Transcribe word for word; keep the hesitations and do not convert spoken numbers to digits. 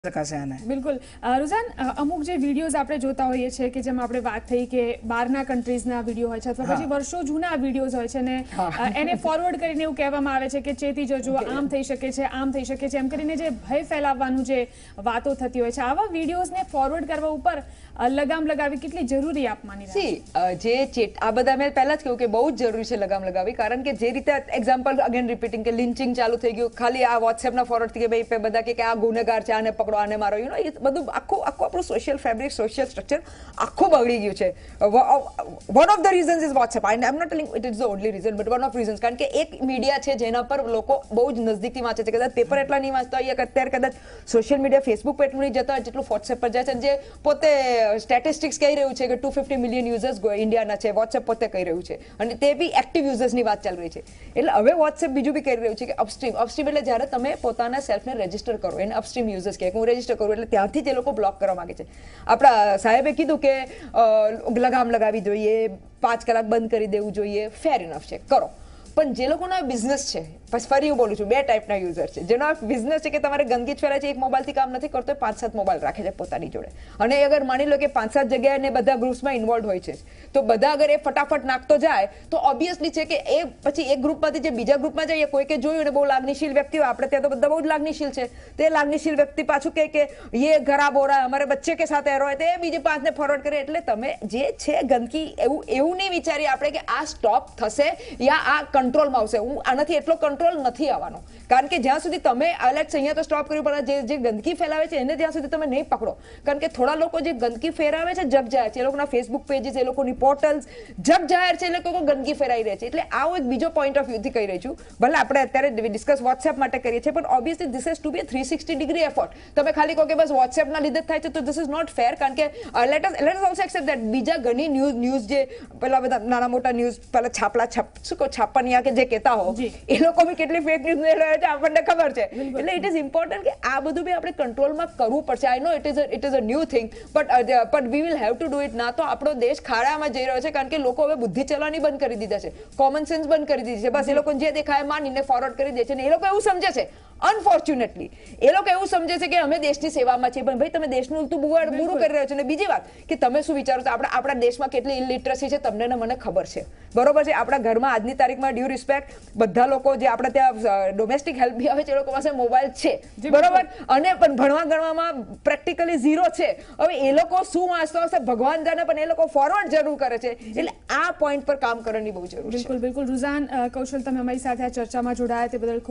બિલકુલ રુઝાન, અમુક જે વિડીયોઝ આપણે જોતા હોઈએ છીએ કે જેમાં આપણે વાત થઈ કે બહારના કન્ટ્રીઝના વિડીયો હોય છે અથવા પછી વર્ષો જૂના વિડીયોઝ હોય છે ને એને ફોરવર્ડ કરીને એવું કહેવામાં આવે છે કે ચેતી જજો, આમ થઈ શકે છે, આમ થઈ શકે છે, એમ કરીને જે ભય ફેલાવવાનું જે વાતો થતી હોય છે, આવા વિડીયોઝને ફોરવર્ડ કરવા ઉપર લગામ લગાવી કેટલી જરૂરી આપ માની રહ્યા છો? જે ચેટ આ બધા મેં પહેલા જ કહ્યું કે બહુ જ જરૂરી છે લગામ લગાવી, કારણ કે જે રીતે એક્ઝામ્પલ અગેન રિપીટિંગ કે લિન્ચિંગ ચાલુ થઈ ગયું ખાલી આ વોટ્સએપના ફોરવર્ડથી કે ભાઈ બધા કે આ ગુનેગાર છે, આને પકડો, આને મારો, યુ નો, એ બધું આખું આખું આપણું સોશિયલ ફેબ્રિક, સોશિયલ સ્ટ્રક્ચર આખું બગડી ગયું છે. One of the reasons is WhatsApp. I am not telling it is the only reason, but one of reasons, કારણ કે એક મીડિયા છે જેના પર લોકો બહુ જ નજદીકથી વાંચે છે. કદાચ પેપર એટલા નહીં વાંચતા હોય, અત્યારે કદાચ સોશિયલ મીડિયા ફેસબુક પર એટલું નહીં જતા હોય જેટલું વોટ્સએપ પર જાય છે. જે પોતે સ્ટેટિસ્ટિક્સ કહી રહ્યું છે કે ટુ ફિફ્ટી મિલિયન યુઝર્સ ઇન્ડિયાના છે, વોટ્સએપ પોતે કહી રહ્યું છે, અને તે બી એક્ટિવ યુઝર્સની વાત ચાલી રહી છે. એટલે હવે વોટ્સએપ બીજું બી કહી રહ્યું છે કે અપસ્ટ્રીમ. અપસ્ટ્રીમ એટલે જ્યારે તમે પોતાના સેલ્ફને રજીસ્ટર કરો એને અપસ્ટ્રીમ યુઝર્સ કહે. હું રજીસ્ટર કરું એટલે ત્યાંથી જે લોકો બ્લોક કરવા માંગે છે. આપણા સાહેબે કીધું કે લગામ લગાવી જોઈએ, પાંચ કલાક બંધ કરી દેવું જોઈએ, ફેર ઇનફ છે, કરો. પણ જે લોકોના બિઝનેસ છે, બસ ફરી હું બોલું છું, બે ટાઈપના યુઝર છે. જેનો બિઝનેસ છે કે તમારે ગંદકી જ ફેલાય છે, એક મોબાઈલથી કામ નથી કરતો, પાંચ સાત મોબાઈલ રાખે છે પોતાની જોડે, અને અગર માની લો કે પાંચ સાત જગ્યાએ બધા ગ્રુપ્સમાં ઇન્વોલ્વ હોય છે, તો બધા અગર એ ફટાફટ નાખતો જાય તો ઓબ્વિયસલી છે કે એ પછી એક ગ્રુપમાંથી જે બીજા ગ્રુપમાં જાય, કોઈ કે જોયું ને બહુ લાગણીશીલ વ્યક્તિ હોય, આપણે ત્યાં તો બધા બહુ જ લાગણીશીલ છે, તે લાગણીશીલ વ્યક્તિ પાછું કહે કે યે ખરાબ હો રહા હૈ, અમારે બચ્ચે કે સાથ એરો હોય, તે બીજે પાંચને ફોરવર્ડ કરે. એટલે તમે જે છે ગંદકી, એવું એવું નહીં વિચારીએ આપણે કે આ સ્ટોપ થશે યા આ કંટ્રોલમાં આવશે. હું આનાથી એટલો કંટ્રોલ નથી આવવાનો, કારણ કે જ્યાં સુધી તમે એલેક્સ અહીંયા તો સ્ટોપ કર્યું, પણ જે જે ગંદકી ફેલાવે છે એને જ્યાં સુધી તમે નહીં પકડો, કારણ કે થોડા લોકો જે ગંદકી ફેરાવે છે જગ જાહેર છે, એ લોકોના ફેસબુક પેજીસ, એ લોકોની પોર્ટલ્સ જગ જાહેર છે, એટલે લોકો ગંદકી ફેરાઈ રહે છે. એટલે આવો એક બીજો પોઈન્ટ ઓફ વ્યૂથી કહી રહી છું. ભલે આપણે અત્યારે ડિસ્કસ વોટ્સએપ માટે કરીએ છીએ, પણ obviously this has to be three sixty degree effort. તમે ખાલી કહો કે બસ વોટ્સએપના લીધે જ થાય છે, તો ધીસ ઇઝ નોટ ફેર, કારણ કે let us let us also accept that બીજા ઘણી ન્યૂઝ ન્યૂઝ જે પેલા બધા નાના મોટા ન્યૂઝ પેલા છાપલા છાપ શું કહો છાપનિયા કે જે કહેતા હો, એ લોકો બી કેટલી ફેક ન્યૂઝ લઈ રહ્યા છે આપણને ખબર છે. એટલે ઇટ ઇઝ ઇમ્પોર્ટન્ટ કે આ બધું બી આપણે કંટ્રોલમાં કરવું પડશે. I know it is it is a new thing, but but we will have to do it. ના તો આપણો દેશ ખાડામાં જઈ રહ્યો છે, કારણ કે લોકો હવે બુદ્ધિ ચલાવવાની બંધ કરી દીધા છે, કોમન સેન્સ બંધ કરી દીધી છે. બસ એ લોકો જે દેખાય માનીને ફોરવર્ડ કરી દે છે, ને એ લોકો એવું સમજે છે, અનફોર્ચ્યુનેટલી એ લોકો એવું સમજે છે કે અમે દેશની સેવામાં છીએ. પણ ભાઈ તમે દેશનું તું બુરું કરી રહ્યો છો. અને બીજી વાત કે તમે શું વિચારો છો, આપણા આપણા દેશમાં કેટલી ઇલિટરસી છે તમને ને મને ખબર છે, બરોબર છે. આપણા ઘરમાં આજની તારીખમાં ડ્યુ રિસ્પેક્ટ બધા લોકો જે આપણે ત્યાં ડોમેસ્ટિક હેલ્પ બી આવે છે, એ લોકો પાસે મોબાઈલ છે, બરોબર, અને પણ ભણવા ગણવામાં પ્રેક્ટિકલી ઝીરો છે. હવે એ લોકો શું વાંચતા હશે ભગવાન જાણે, પણ એ લોકો ફોરવર્ડ જરૂર કરે છે. એટલે આ પોઈન્ટ પર કામ કરવાની બહુ જરૂર છે. બિલકુલ બિલકુલ. રુઝાન, કૌશલ, તમે અમારી સાથે આ ચર્ચામાં જોડાયા તે બદલ